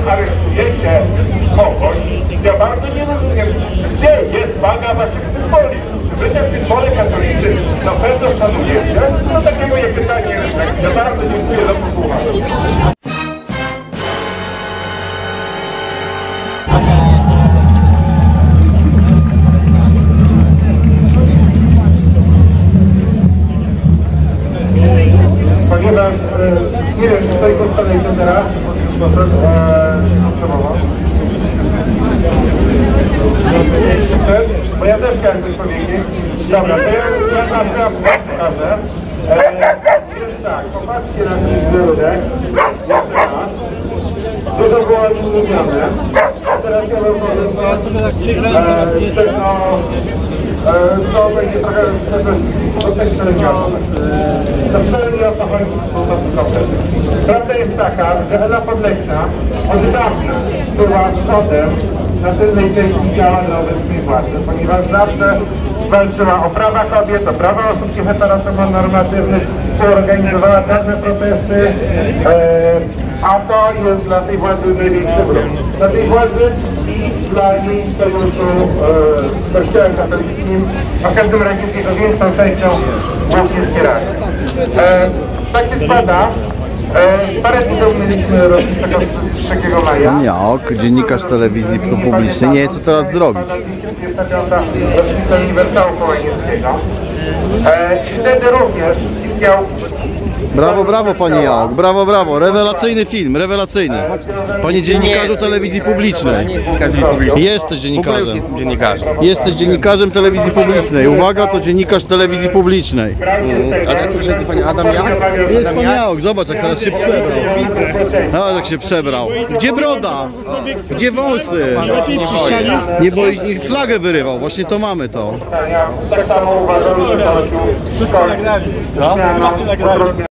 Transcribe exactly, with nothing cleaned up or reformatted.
aresztujecie kogoś, ja bardzo nie rozumiem, gdzie jest waga waszych symboli. Czy wy te symbole katolicy na pewno szanujecie? No takie moje pytanie, ja bardzo dziękuję za posłuchanie. Ponieważ, e, nie wiem, czy tutaj postalejcie teraz, bo to potrzebował. Też? Bo ja też chciałem coś powiedzieć. Dobra, to ja, ja na szlaf pokażę. E, więc tak, popatrzcie na ten wizerek. Jeszcze raz. Dużo było o nim mówione. Teraz ja wam powiem, co, e, no, to będzie trochę do tej szeregiowej. To wcale nie o to chodzi z Prawda jest taka, że Ela Podleśna od dawna była przodem na tylnej części działa dla obecnej władzy, ponieważ zawsze walczyła o prawa kobiet, o prawa osób heteronormatywnych, organizowała czarne protesty, e, a to jest dla tej władzy największy wróg. Dla tej władzy i dla jej sojuszu e, z Kościołem katolickim, a w każdym razie z jego większą częścią głównie wspierania. E, tak się składa. E, parę dni temu mieliśmy rocznicę trzeciego maja. Pan Jaok, dziennikarz telewizji publicznej, nie wie co teraz zrobić. Rocznicę Uniwersału Kołajnickiego. E, wtedy również istniał... Brawo, brawo panie Jaok, brawo, brawo, rewelacyjny film, rewelacyjny. Panie dziennikarzu telewizji publicznej. Jesteś dziennikarzem. Jestem dziennikarzem. Jesteś dziennikarzem telewizji publicznej. Uwaga, to dziennikarz telewizji publicznej. A tak przyszedł pan Adam Jaok? Jest pan Jaok, zobacz jak teraz się przebrał. Zobacz jak się przebrał. Gdzie broda? Gdzie wąsy? Nie, bo ich flagę wyrywał, właśnie to mamy to. Tak samo uważam, że to